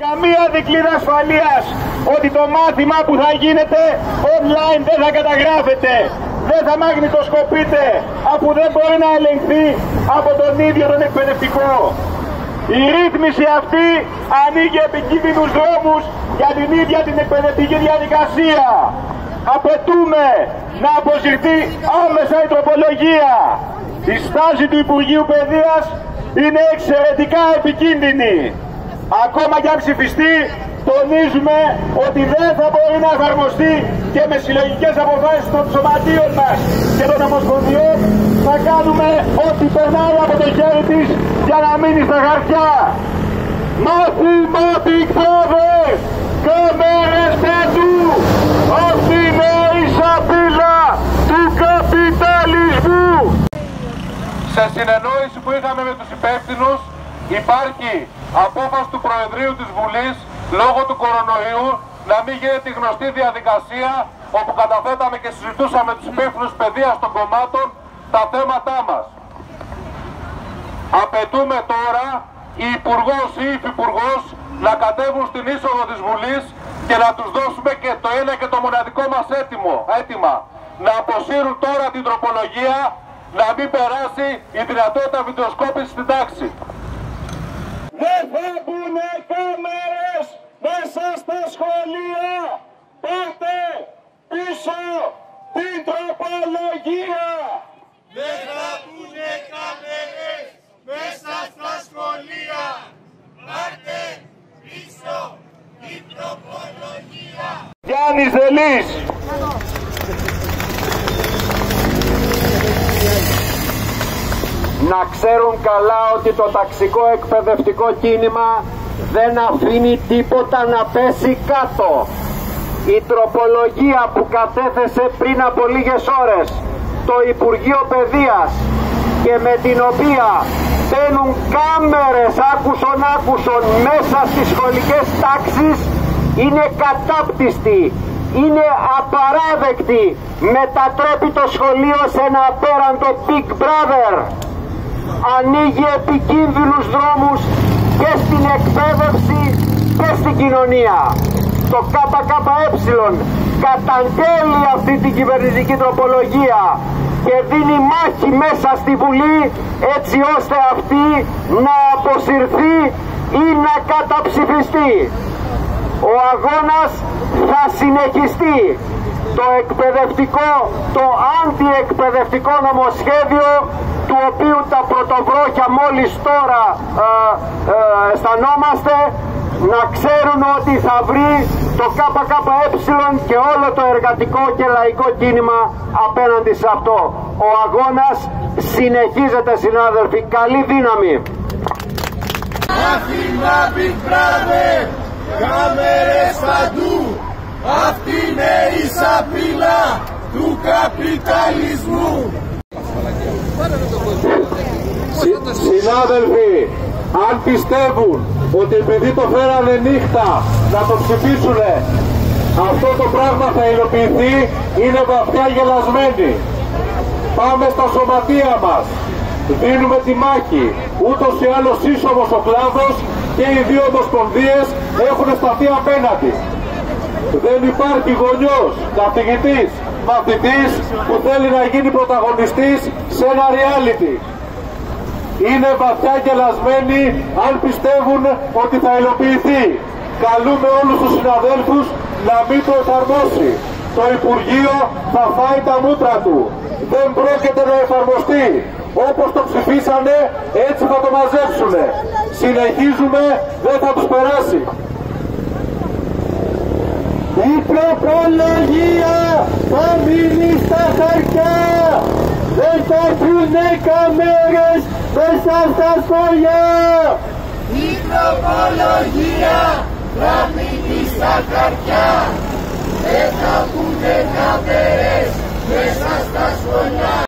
Καμία δικλείδα ασφαλείας ότι το μάθημα που θα γίνεται online δεν θα καταγράφεται, δεν θα μαγνητοσκοπείται, αφού δεν μπορεί να ελεγχθεί από τον ίδιο τον εκπαιδευτικό. Η ρύθμιση αυτή ανοίγει επικίνδυνους δρόμους για την ίδια την εκπαιδευτική διαδικασία. Απαιτούμε να αποσυρθεί άμεσα η τροπολογία. Η στάση του Υπουργείου Παιδείας είναι εξαιρετικά επικίνδυνη. Ακόμα και αν ψηφιστεί, τονίζουμε ότι δεν θα μπορεί να εφαρμοστεί και με συλλογικές αποφάσεις των σωματείων μας και των ομοσπονδιών. Θα κάνουμε ό,τι περνάει από το χέρι της για να μείνει στα χαρτιά. Μάθη, κάδες, κάμερες παντού. Αυτή είναι η σαπίλα του καπιταλισμού. Σε συνεννόηση που είχαμε με τους υπεύθυνους, υπάρχει απόφαση του Προεδρείου της Βουλής λόγω του κορονοϊού να μην γίνεται η γνωστή διαδικασία όπου καταθέταμε και συζητούσαμε τους υπεύθυνους παιδείας των κομμάτων τα θέματά μας. Απαιτούμε τώρα η Υπουργός ή η Υφυπουργός να κατέβουν στην είσοδο της Βουλής και να τους δώσουμε και το ένα και το μοναδικό μας αίτημα. Να αποσύρουν τώρα την τροπολογία, να μην περάσει η δυνατότητα βιντεοσκόπησης στην τάξη. Δεν θα μπουνε κάμερες μέσα στα σχολεία. Πάρτε πίσω την τροπολογία. Δεν θα μπουνε κάμερες μέσα στα σχολεία. Πάρτε πίσω την τροπολογία. Γιάννης Δελής. Να ξέρουν καλά ότι το ταξικό εκπαιδευτικό κίνημα δεν αφήνει τίποτα να πέσει κάτω. Η τροπολογία που κατέθεσε πριν από λίγες ώρες το Υπουργείο Παιδείας και με την οποία μπαίνουν κάμερες άκουσον μέσα στις σχολικές τάξεις είναι κατάπτυστη, είναι απαράδεκτη, μετατρέπει το σχολείο σε ένα απέραντο Big Brother. Ανοίγει επικίνδυνους δρόμους και στην εκπαίδευση και στην κοινωνία. Το ΚΚΕ καταγγέλει αυτή την κυβερνητική τροπολογία και δίνει μάχη μέσα στη Βουλή έτσι ώστε αυτή να αποσυρθεί ή να καταψηφιστεί. Ο αγώνας θα συνεχιστεί. Το εκπαιδευτικό, το αντιεκπαιδευτικό νομοσχέδιο, του οποίου τα πρωτοβρόχια μόλις τώρα αισθανόμαστε, να ξέρουν ότι θα βρει το ΚΚΕ και όλο το εργατικό και λαϊκό κίνημα απέναντι σε αυτό. Ο αγώνας συνεχίζεται, συνάδελφοι. Καλή δύναμη. Μάθημα Big Brother, κάμερες παντού. Αυτή είναι η σαπίλα του καπιταλισμού. Συνάδελφοι, αν πιστεύουν ότι επειδή το φέρανε νύχτα να το ψηφίσουνε, αυτό το πράγμα θα υλοποιηθεί, είναι βαθιά γελασμένοι. Πάμε στα σωματεία μας, δίνουμε τη μάχη. Ούτως ή άλλως ίσομος ο κλάδος και οι δύο ομοσπονδίες έχουν σταθεί απέναντι. Δεν υπάρχει γονιός, καθηγητής, μαθητής που θέλει να γίνει πρωταγωνιστής σε ένα reality. Είναι βαθιά γελασμένοι αν πιστεύουν ότι θα υλοποιηθεί. Καλούμε όλους τους συναδέλφους να μην το εφαρμόσει. Το Υπουργείο θα φάει τα μούτρα του. Δεν πρόκειται να εφαρμοστεί. Όπως το ψηφίσανε, έτσι θα το μαζέψουνε. Συνεχίζουμε, δεν θα τους περάσει. Η τροπολογία θα μείνει στα χαρτιά. Δεν θα έρθουνε κάμερες μέσα στα σχολεία. Η τροπολογία θα μείνει στα χαρτιά. Δεν θα πούνε κάμερες μέσα στα σχολεία.